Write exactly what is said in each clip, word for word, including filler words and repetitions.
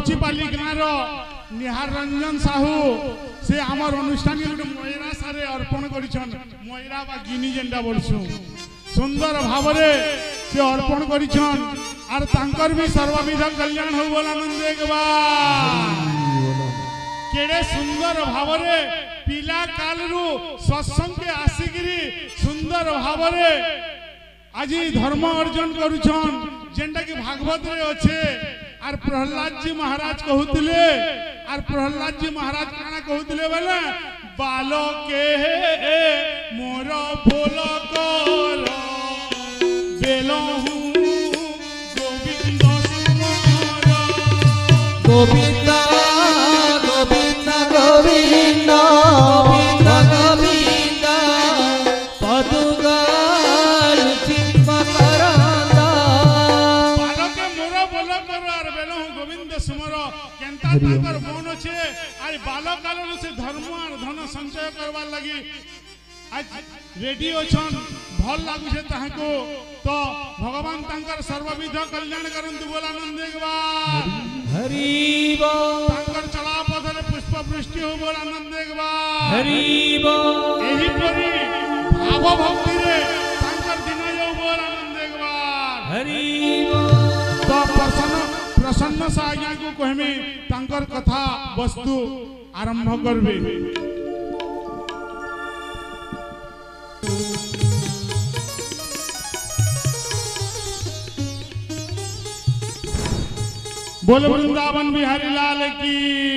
रुचिपाली गाँव निहार रंजन साहू से आमर अनुष्ठान गोटे मयरा सारे अर्पण करिछन मयरा बा गिनी जेंडा बोलसु सुंदर भावरे से अर्पण करिछन आर तांकर भी सर्वविध कल्याण हो बोल आनंद एकबा केड़े सुंदर भावरे पिला कालरू सत्संग के आसिगिरी सुंदर भावरे आज धर्म अर्जन करुछन जेंटा कि भागवत रे अच्छे आर प्रहलाद जी महाराज कहूतिले आर प्रहलाद जी महाराज काना कहूतिले बोले बालके मोर फूल कर बेलहु गोविंद सुमर गोविंद गोविंद गोविंद गोविंद गोविंद पदुगल चित्मकरंदा बालके मोर फूल कर आर बेलहु गोविंद सुमर केनता ताकर मन छे आइ बालक कालनु से धर्म आर धन संचय करवार लागि आज रेडी अछन भल लागु छे ताहाको तो भगवान तांकर सर्वविध कल्याण करंतु बोल आनंद एकबा हरि बोल तांकर चला पथरे पुष्प वृष्टि हो बोल आनंद एकबा हरि बोल एही परी भाव भक्ति रे तांकर दिन यो बोल आनंद एकबा हरि बोल तो प्रसन्न प्रसन्न सा आज्ञा को कहमे तांकर कथा वस्तु आरंभ करबे बोल वृंदावन बिहारी लाल की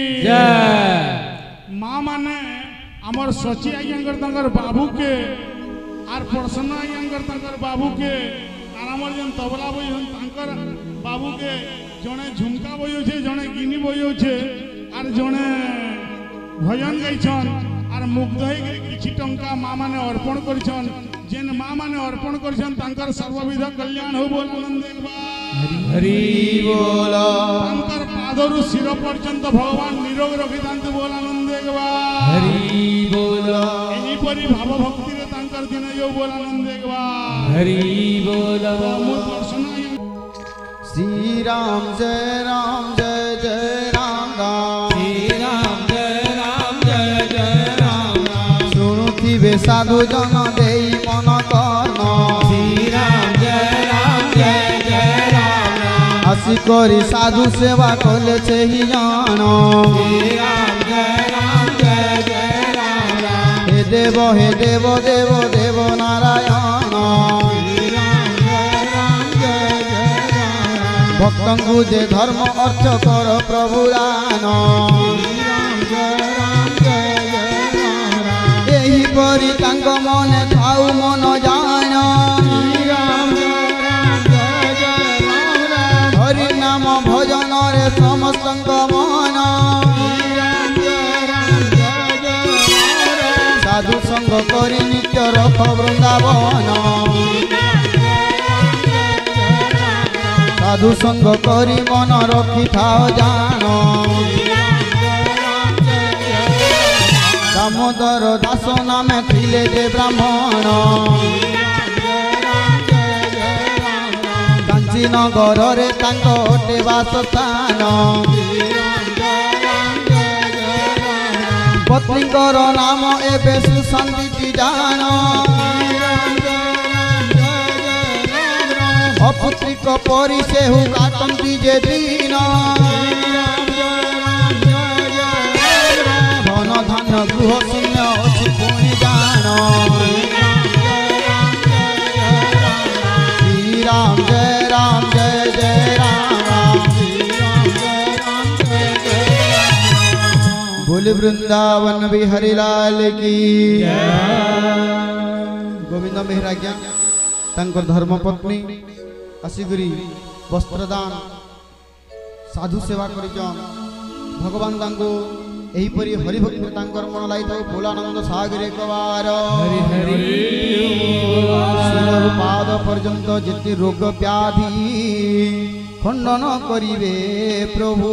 जय। माँ माने अमर सची आज्ञाकर तंकर बाबू के आर प्रसन्न आज्ञाकर तंकर बाबू के आर अमर जन तबला बजन तंकर बाबू के जने झुमका बजौछे जने गिनी बजौछे आर जने भजन गाइछन आर मुग्ध होई किछि टंका माँ माने अर्पण करिछन जेन माँ माने अर्पण करिछन तंकर सर्वविध कल्याण हो बोल आनंद एकबा हरि बोल तांकर पादरु शिर पर्यंत भगवान निरोग रखितांतु बोल आनंद एकबा हरि बोल एही परी भाव भक्ति रे तांकर दिन यो बोल आनंद एकबा हरि बोल मूल दर्शन श्री राम जय राम जय जय राम राम श्री राम जय राम जय जय राम राम शुणुथिबे साधु जन देई मन कर्म श्री राम जय राम जय जय राम राम आसी करी साधु सेवा कले छेहि जान श्री राम जय राम जय जय राम राम हे देव हे देव देव देव नारायण श्री राम जय राम जय जय राम राम भक्तंगु जे धर्म अर्थ कर प्रभु दान श्री राम जय राम जय जय राम राम एही परी तांग मने थाउ मन जान श्री राम जय राम जय जय राम राम हरि नाम भजन रे समस्तंग मन श्री राम जय राम जय जय राम राम साधु संग करी नित्य रख वृंदावन साधु संग करी मन रखी थाओ जान दामोदर दास नामे थिले जे ब्राह्मण कांची नगर रे तांक अटे वासस्थान पत्नीकर नाम एबे सुशांति जान अपुत्रिक परी सेहु काटंती जे दीन धन धान गृह शून्य अछि पुणी जान श्री राम जय राम जय जय राम राम बोले वृंदावन बिहारी लाल की गोविंद मेहराज्ञा तांकर धर्मपत्नी आसिगरी वस्त्रदान साधु सेवा करिजन भगवान तांको एही परी हरि भक्ति तांकर मन लाई थाउ भोलानंद सागर एक बार हरि हरि शिर पाद पर्यंत जेति रोग व्याधि खंडन करिवे प्रभु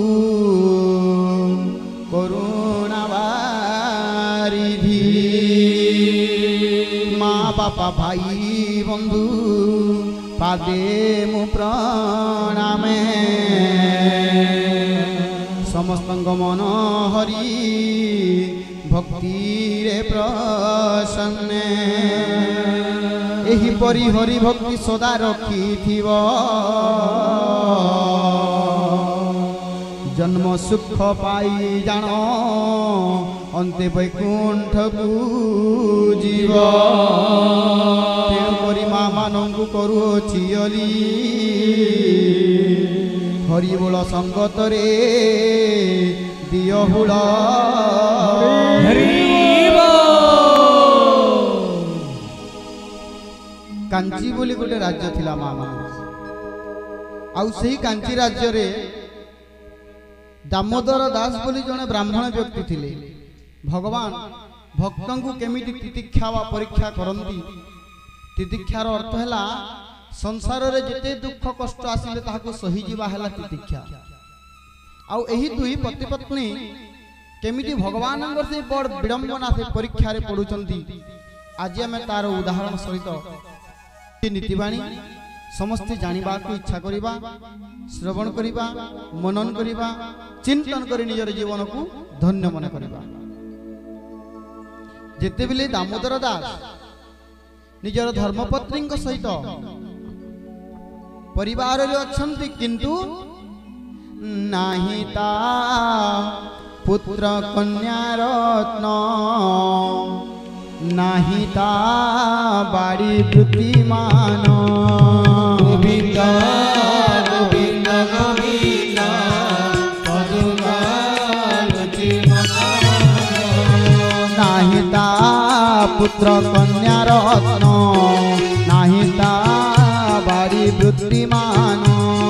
करुणा बारिधि माँ बापा भाई बंधु पादे मु प्रणामे समस्त मन हरि भक्ति रे प्रसन्न एही परि हरि भक्ति सदा रखी थिबो जन्म सुख पाई जान अंते वैकुंठ को जीव तेणुकरी माँ मानू करुअछि अली हरिबोल संगत रे दियो हुल कांची बोली गोटे राज्य थिला माँ मान आउ सही कांची राज्य रे दामोदर दास बोली जने ब्राह्मण व्यक्ति थिले भगवान भक्तों को केमिति तितिक्षा वा परीक्षा करंती तितिक्षार अर्थ हैला संसार रे जते दुख कष्ट आसिले ताहाको सही जीवा हैला तितिक्षा आउ एही दुई पति पत्नी केमिति भगवान से बड़ विडंबना से परीक्षा रे पडुचंती आज हमें तार उदाहरण सहित नीतिवाणी समस्ते जानिबा को इच्छा करिबा श्रवण करिबा मनन करिबा चिंतन करी निजर जीवन को धन्य मन करिबा जेते बेले दामोदर दास निजर धर्मपत्नी सहित परिवार रे अछंती किंतु नाही ता पुत्र कन्या रत्न नाही ता बाड़ी वृत्तिमान गोविंद गोविंद गोविंद नाही ता पुत्र कन्या रत्न नाही ता बाड़ी वृत्तिमान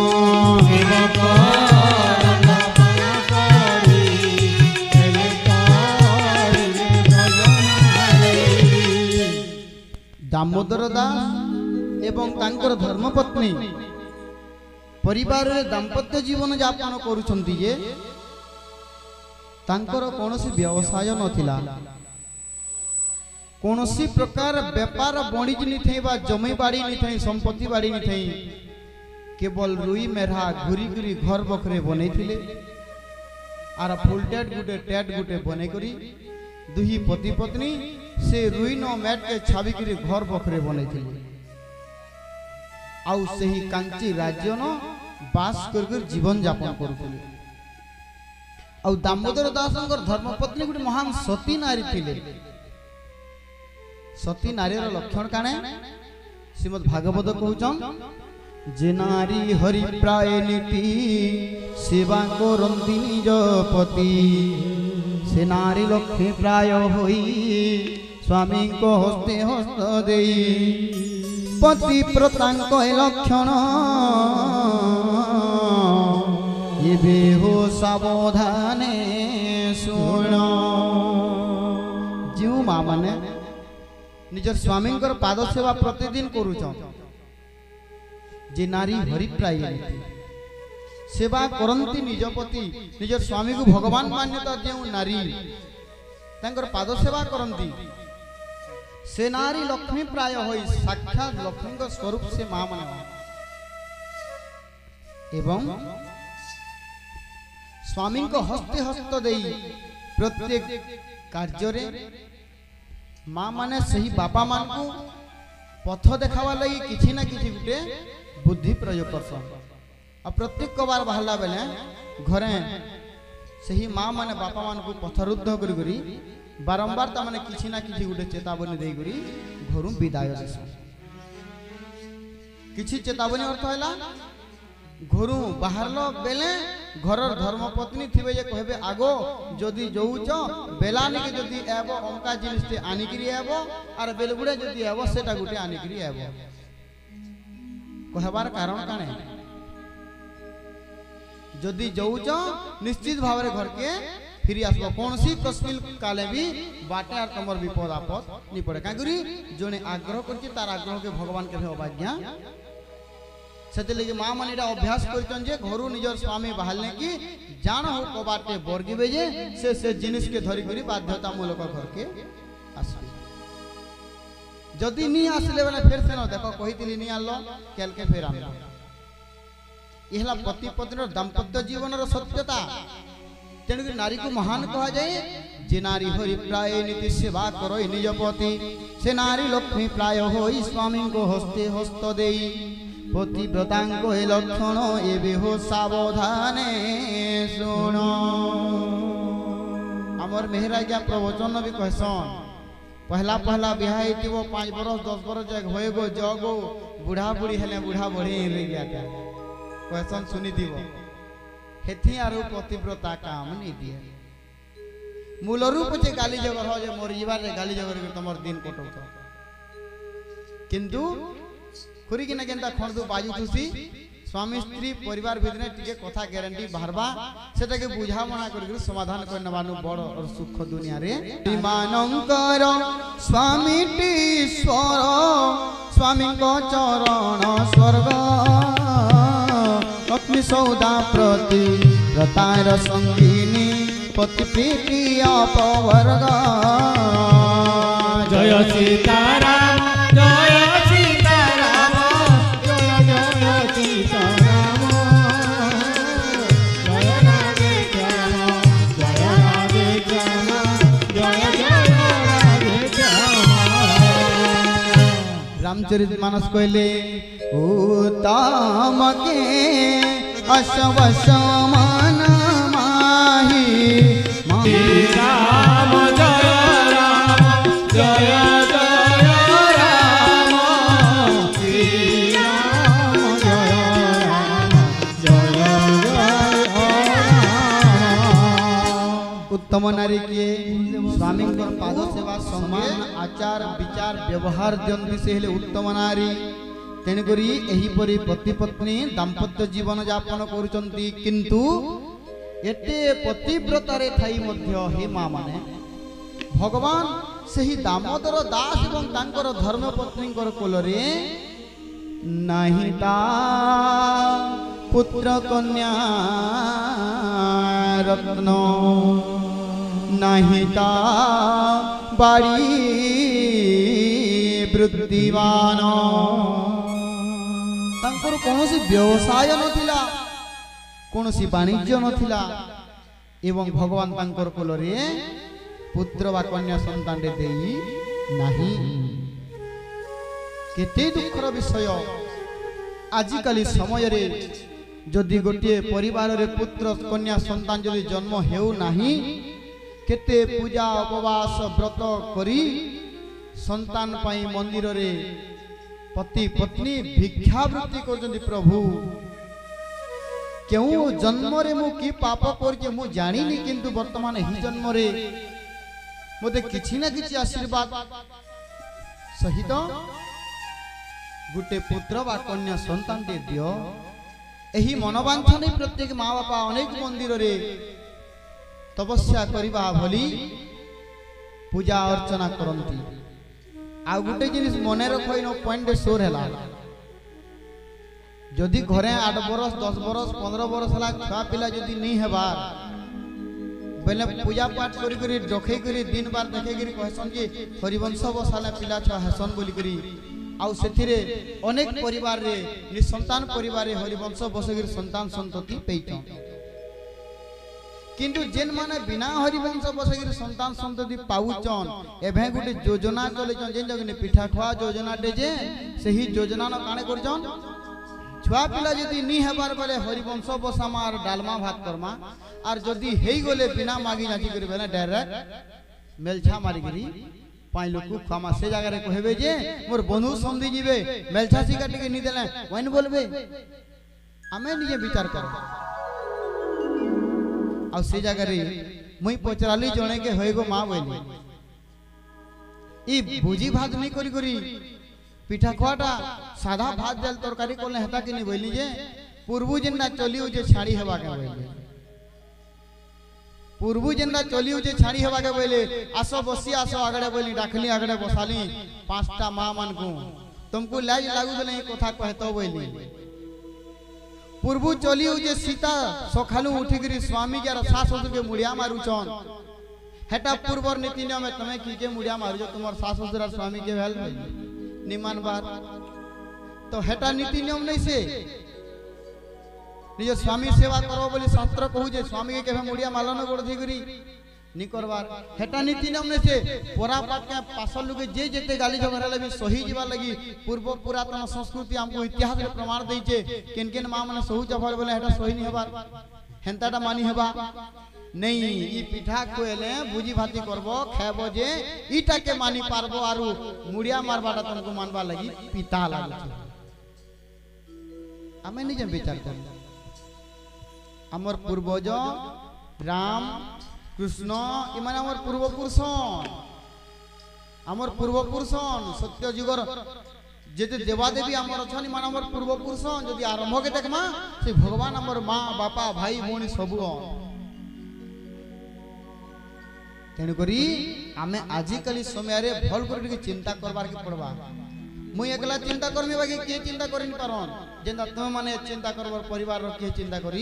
दामोदर दास एवं तांकर धर्मपत्नी परिवार रे दाम्पत्य जीवन यापन करुछंती जे तांकर कोनोसी व्यवसाय नथिला कोनोसी प्रकार व्यापार बणिज निथै बा जमी बाड़ी निथै संपत्ति बाड़ी निथै केवल रुई मेरा घुरी घुरी घर बखरे बनैथिले आर फुल टेट गुटे टेट गुटे बनै करी दुही पति पत्नी से रुई न मैट के छाबी करी घर बखरे बनैथिले आउ सही कांची राज्य न बास कर कर जीवन यापन करुथिले आउ दामोदर दासंकर धर्मपत्नी गुटे महान सती नारी थिले सती नारीर लक्षण काने श्रीमद् भागवत कहउचन जे नारी हरि प्राय नीति सेवा करंती निज पति से नारी लक्ष्मी प्राय होई स्वामी को हस्ते हस्त देई पति प्रतांक लक्षण ये हो सावधाने सुन जो माँ माने निजर स्वामी पाद सेवा प्रतिदिन करुछन जे नारी हरिप्राय सेवा करंती निज पति निजर स्वामी को भगवान मान्यता जो नारी तांकर पाद सेवा करंती से नारी लक्ष्मी प्राय होई साक्षात लक्ष्मी का स्वरूप से मां माने एवं स्वामी को हस्ते हस्त देई प्रत्येक कार्य रे माँ माने सही बापा मान को पथ देखावा लगी किसी ना किसी गुटे बुद्धि प्रयोग करसन आ प्रत्येक कबार बाहला बेले घरे सही माँ माने बापा मान को पथरुद्ध करी करी बारंबार ता माने किसी ना किसी गुटे चेतावनी देई करी घरु विदाय देसन किसी चेतावनी अर्थ हैला घरु बाहरलो बेले घरर धर्मपत्नी थिबे जे कहबे आगो जदि जोउच बेलानी के जदि एबो अंका जिनिस ते आनी करी एबो आर बेलगुडे जदि एबो सेटा गुटे आनी करी एबो कहबार कारण काने जदि जोउच निश्चित भाव रे घर के फिरी आसबो कोनसी कस्मिल काले भी बाटे आर तमर विपद आपद नि पड़े का गुरी जोने आग्रह करछि तार आग्रह के भगवान के अवज्ञा से लगे माँ मान अभ्यास कर घर निजर स्वामी बाहरने की जान हो कबाटे बर्गिबे जे से से जिनिस के धरी करी बाध्यतामूलक घर के आसबे जदि नी आसले बेले फिर से न देखो कहितली नी आलो केल के फेर आनलो इहला पति पत्नी दाम्पत्य जीवन रो सत्यता तेणुक नारी को महान कहा जाए। जे नारी हरि प्राय नीति सेवा करो निज पति से नारी लक्ष्मी प्राय हो स्वामी को हस्ते हस्त देई पतिव्रतांको ए लक्षण एबे हो सावधाने सुन। आमर मेहराजा प्रवचन भी कहसन पहला पहला बिहा हो पाँच बरस दस बरस जग होए गो जगो बुढ़ा बुढ़ी हेले बुढ़ा बढ़े रह गया कहसन सुनी दिव हेथी आरो पतिव्रता काम नहीं दिए मूल रूप जे गाली जगर हो जे मोर जीवार रे गाली जगर के तमर दिन कटौ किंतु खुरी कि ना केनता खंडू बाजू खुशी स्वामी स्त्री परिवार भितरे टिके कथा ग्यारंटी बाहरबा सेटा के बुझा मना कर समाधान करने बानु बड़ और सुख दुनिया रे मानंकर स्वामी ईश्वर स्वामी को चरण स्वर्ग अग्नि सौदा प्रति प्रतार संगीनी पति प्रीति अपवर्ग। जय सीताराम जय सीताराम जय जय सीताराम जय राधे श्याम जय राधे श्याम जय जय राधे श्याम। रामचरित मानस कहले उत्तम के अशवश मन माही राम जय राम जय जय राम श्री राम जय राम जय जय राम। उत्तम नारी के स्वामी पाद सेवा सम्मान आचार विचार व्यवहार दियंती से हेले उत्तम नारी। तेणुकरी एहीपरि पति पत्नी दाम्पत्य जीवन यापन करुचंती किंतु एते पतिव्रतारे थाई मध्य हे माँ माने भगवान सही दामोदर दास एवं तांकर धर्म पत्नी कोलरे नहीं ता पुत्र कन्या रत्न नहीं ता बाड़ी वृद्धिवान तांकर कौनसी व्यवसाय नथिला कौनसी वाणिज्य नथिला एवं भगवान तांकर कोलरे पुत्र वा कन्या संतान रे देई नाही। केते दुखर विषय आजिकाली समय रे जदि गोटे परिवार रे पुत्र कन्या संतान जदि जन्म हेउ नाही केते पूजा उपवास व्रत करी संतान पाई मंदिर रे पति पत्नी भिक्षावृत्ति करजंती प्रभु क्यों जन्म रे मु की पाप करके मु जानिनी किंतु वर्तमान ही जन्म रे मोते किछि ना किछि आशीर्वाद सहित गुटे पुत्र वा कन्या संतान दे दियो एही मनोवांछा नै प्रत्येक माँ बापा अनेक मंदिर रे तपस्या करिबा भली पूजा अर्चना करंती। आ गुटे जिनिस मने रखइनो पॉइंट सोर हैला जदि घरे आठ बरस दस बरस पंद्रह बरस हला छुआ पिला जदि नहीं हेबार बेले पूजा पाठ करी करी रखे करी दिन बार देखे करी कहसन कि हरिवंश बसाले पिला छुआ हेसन बोली करी आउ सेथिरे अनेक परिवार रे निसंतान परिवार रे हरिवंश बसगिरी संतान संतति पेइछन किंतु जेन माने बिना हरिवंश बसगिरी संतान संतति पाउचन एभे गुटे योजना चलेछन जेन जगने पिठा खुआ योजना दे जे सही योजना न काने करछन छुआ पिला जदि नी हेबार बेले हरिवंश बसामा और डालमा भात करमा और जदि हेई गले बिना मागी नाची करी बेले डायरेक्ट मेलछा मारी करी पाई लोक खामा से जगह रे कहबे जे मोर बंधु संधि जीवे मेलछा सी काटी के नी देले वइन बोलबे हमें निजे विचार कर आ से जगह रे मुई पचराली जणे के होएगो मां बोली ई भुजी भात नहीं करी करी पिठा खुआटा साधा भात जल तरकारी कोले हेता कि नहीं बोली जे पूर्वु जेना चली जे छाड़ी हेबा के बोले पूर्वु जेना चली जे छाड़ी हेबा के बोले आसो बसी आसो आगड़े बोली डाखली आगड़े बसाली पांचटा मां मन को तुमको लाज लागू दे नहीं कथा कहतो बोली पूर्वु चली जे सीता सखालू उठी गिरी स्वामी जार सास ससुर के मुड़िया मारुचन हेटा पूर्वर नीति नियम में तमे की के मुड़िया मारजो तुमर सास ससुर और स्वामी के भेल निमान बात तो हेटा नीति नियम नहीं से निज स्वामी सेवा करो बोली शास्त्र कहू जे स्वामी के केभे मुड़िया मालन गोड़ धी करी नी करबार हेटा नीति नियम ने से पोरा पाट के पासल लुके जे जेते गाली झगड़ा लगी सही जीवा लगी पूर्व पुरातन संस्कृति हमको इतिहास रे प्रमाण देई छे केन केन मां माने सहु जफर बोले हेटा सही नहीं हेबार हेंताटा मानी हेबा नहीं ई पिठा कोएले बुझी भाती करबो खाबो जे ईटा के मानी पारबो आरु मुड़िया मारबाटा तुमको मानबा लगी पिता लागु आमे निजे विचार कर हमर पूर्वज राम कृष्ण इमाने हमर पूर्वपुरुषन हमर पूर्वपुरुषन सत्य जुगर जेते देवादेवी हमर अछन इमाने हमर पूर्वपुरुषन जदि आरंभ के देखमा से भगवान हमर मां बापा भाई भौणी सबु तेणु करी आमे आजिकली समय रे भल कर चिंता करबार के पड़बा मुई एकला चिंता करमी बाकी के चिंता करिन पारन जेंदा तुम माने चिंता करबार परिवार रो के चिंता करी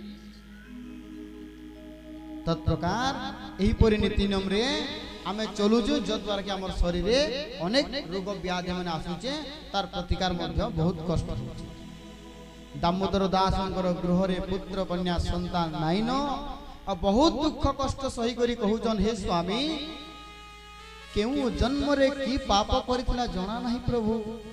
तत्प्रकार एही परि नीति नियम रे आमे चलुजु जद्वारा कि हमर शरीर रे अनेक रोग व्याधि माने आसुचे तार प्रतिकार मध्य बहुत कष्ट होचे दामोदर दासंकर गृह रे पुत्र कन्या संतान नाइन आ बहुत दुख कष्ट सही करी कहूचन हे स्वामी केउ जन्म रे की पाप करितला जणा नाही प्रभु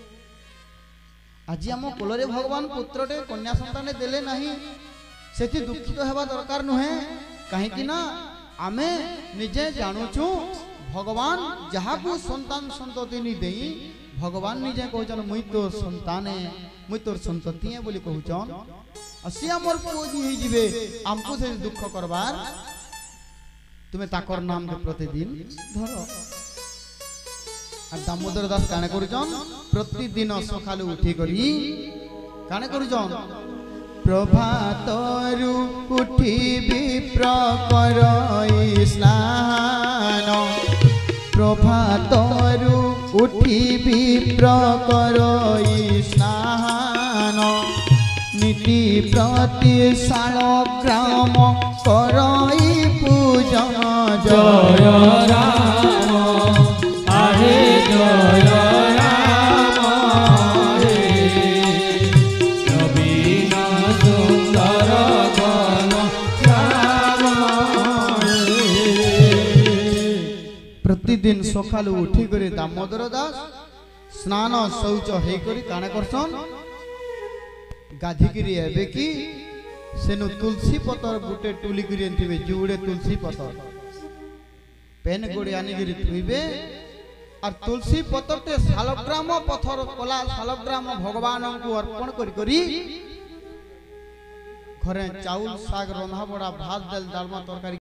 आज हम कोल रे भगवान पुत्रटे कन्या संतान देले नाही सेति दुखित हेबा दरकार नहे कहीं कि ना आमे निजे जानूचु भगवान जहाँ को संतान संतति नहीं देई भगवान निजे कहचन मुई तोर संतान है मुई तोर संतति है बोली कहचन असी हमर पूजी ही जिवे हमको से दुख करबार तुम्हें ताकर नाम के प्रतिदिन धरो आ दामोदर दास काने करूचन प्रतिदिन सकालू उठी करी काने करूचन प्रभातरु उठी विप्र करई स्नान प्रभातरु उठी विप्र करई स्नान नीति प्रति शालग्राम करई पूजन जय राम आहे जय प्रतिदिन सकालू उठी करी दामोदर दास स्नान शौच हे करी काना करसन गाधी एबे की सेनु तुलसी पतर गुटे टुली करी एंतिबे जुड़े तुलसी पतर पेन गोड़ी आनी गिरी थुइबे और तुलसी पतर ते शालग्राम पत्थर कला शालग्राम भगवान को अर्पण करी करी घरे चाउल साग रंधा बड़ा भात दाल डालमा तरकारी